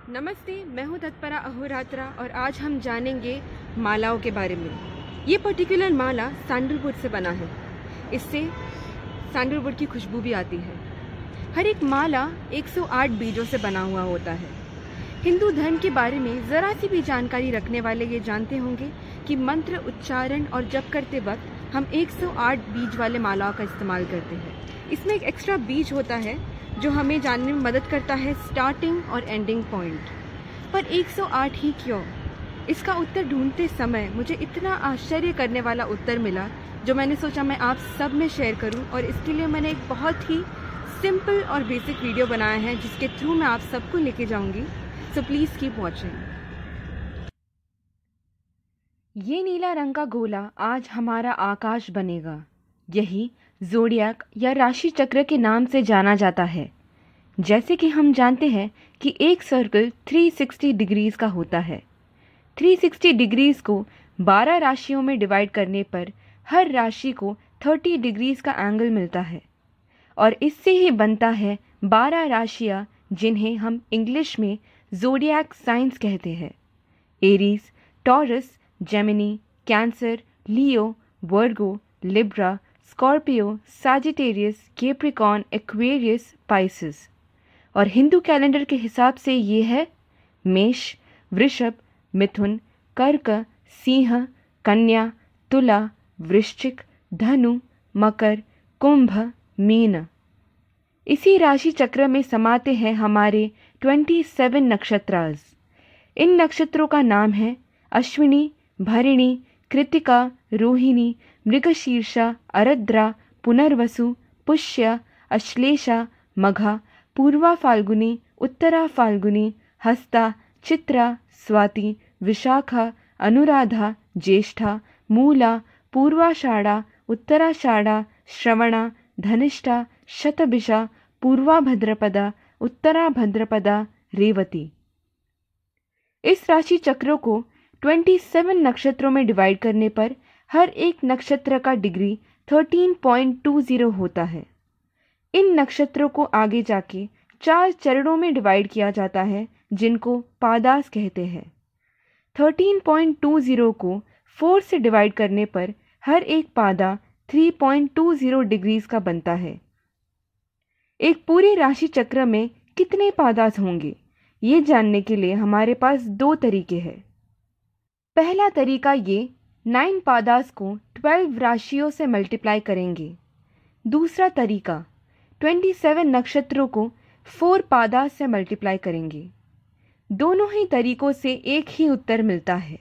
नमस्ते, मैं हूँ तत्परा अहोरात्रा और आज हम जानेंगे मालाओं के बारे में। ये पर्टिकुलर माला सैंडलवुड से बना है। इससे सैंडलवुड की खुशबू भी आती है। हर एक माला 108 बीजों से बना हुआ होता है। हिंदू धर्म के बारे में ज़रा सी भी जानकारी रखने वाले ये जानते होंगे कि मंत्र उच्चारण और जप करते वक्त हम 108 बीज वाले मालाओं का इस्तेमाल करते हैं। इसमें एक एक्स्ट्रा बीज होता है जो हमें जानने में मदद करता है स्टार्टिंग और एंडिंग पॉइंट। पर 108 ही क्यों? इसका उत्तर ढूंढते समय मुझे इतना आश्चर्य करने वाला उत्तर मिला जो मैंने सोचा मैं आप सब में शेयर करूं, और इसके लिए मैंने एक बहुत ही सिंपल और बेसिक वीडियो बनाया है जिसके थ्रू मैं आप सबको लेके जाऊंगी। So please keep watching. ये नीला रंग का गोला आज हमारा आकाश बनेगा। यही ज़ोडियाक या राशि चक्र के नाम से जाना जाता है। जैसे कि हम जानते हैं कि एक सर्कल 360 डिग्रीज का होता है। 360 डिग्रीज को 12 राशियों में डिवाइड करने पर हर राशि को 30 डिग्रीज का एंगल मिलता है और इससे ही बनता है 12 राशियाँ जिन्हें हम इंग्लिश में ज़ोडियाक साइंस कहते हैं। Aries, Taurus, Gemini, Cancer, Leo, Virgo, Libra, Scorpio, Sagittarius, Capricorn, Aquarius, Pisces. और हिंदू कैलेंडर के हिसाब से ये है मेष, वृषभ, मिथुन, कर्क, सिंह, कन्या, तुला, वृश्चिक, धनु, मकर, कुंभ, मीन। इसी राशि चक्र में समाते हैं हमारे 27 नक्षत्रास। इन नक्षत्रों का नाम है अश्विनी, भरिणी, कृतिका, रोहिणी, मृगशीर्षा, आर्द्रा, पुनर्वसु, पुष्य, अश्लेषा, मघा, पूर्वा फाल्गुनी, उत्तरा फाल्गुनी, हस्ता, चित्रा, स्वाति, विशाखा, अनुराधा, ज्येष्ठा, मूला, पूर्वाषाढ़ा, उत्तराषाढ़ा, श्रवणा, धनिष्ठा, शतभिषा, पूर्वा भद्रपदा, उत्तरा भद्रपदा, रेवती। इस राशि चक्रों को 27 नक्षत्रों में डिवाइड करने पर हर एक नक्षत्र का डिग्री 13.20 होता है। इन नक्षत्रों को आगे जाके 4 चरणों में डिवाइड किया जाता है जिनको पादास कहते हैं। 13.20 को 4 से डिवाइड करने पर हर एक पादा 3.20 डिग्रीज का बनता है। एक पूरे राशि चक्र में कितने पादास होंगे ये जानने के लिए हमारे पास 2 तरीके हैं। पहला तरीका ये 9 पादास को 12 राशियों से मल्टीप्लाई करेंगे। दूसरा तरीका 27 नक्षत्रों को 4 पादास से मल्टीप्लाई करेंगे। दोनों ही तरीकों से एक ही उत्तर मिलता है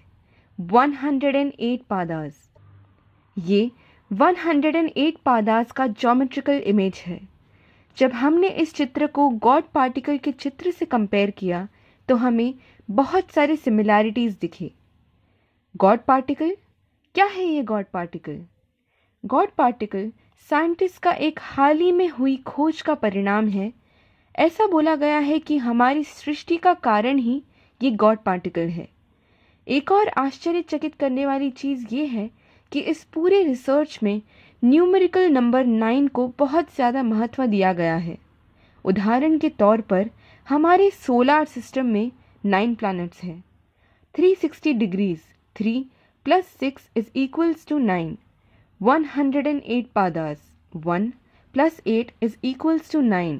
108 पादास। ये 108 पादास का ज्योमेट्रिकल इमेज है। जब हमने इस चित्र को गॉड पार्टिकल के चित्र से कंपेयर किया तो हमें बहुत सारी सिमिलैरिटीज़ दिखी। गॉड पार्टिकल क्या है? ये God particle, God particle scientist का एक हाल ही में हुई खोज का परिणाम है। ऐसा बोला गया है कि हमारी सृष्टि का कारण ही ये गॉड पार्टिकल है। एक और आश्चर्यचकित करने वाली चीज़ ये है कि इस पूरे रिसर्च में न्यूमेरिकल नंबर 9 को बहुत ज़्यादा महत्व दिया गया है। उदाहरण के तौर पर हमारे सोलार सिस्टम में 9 प्लैनेट्स हैं। 360 डिग्रीज 3 + 6 = 9। 108 पादास 1 + 8 = 9।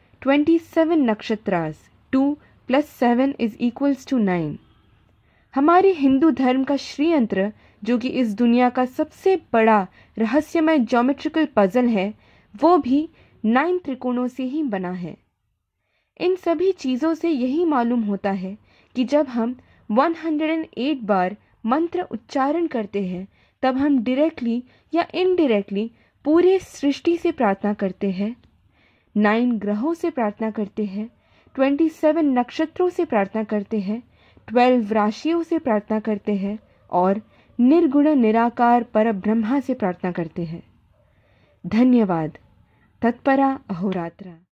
27 नक्षत्रास 2 + 7 = 9। हमारे हिंदू धर्म का श्रीयंत्र जो कि इस दुनिया का सबसे बड़ा रहस्यमय ज्योमेट्रिकल पजल है वो भी 9 त्रिकोणों से ही बना है। इन सभी चीज़ों से यही मालूम होता है कि जब हम 108 बार मंत्र उच्चारण करते हैं तब हम डायरेक्टली या इनडायरेक्टली पूरे सृष्टि से प्रार्थना करते हैं, 9 ग्रहों से प्रार्थना करते हैं, 27 नक्षत्रों से प्रार्थना करते हैं, 12 राशियों से प्रार्थना करते हैं और निर्गुण निराकार परब्रह्मा से प्रार्थना करते हैं। धन्यवाद। तत्परा अहोरात्रा।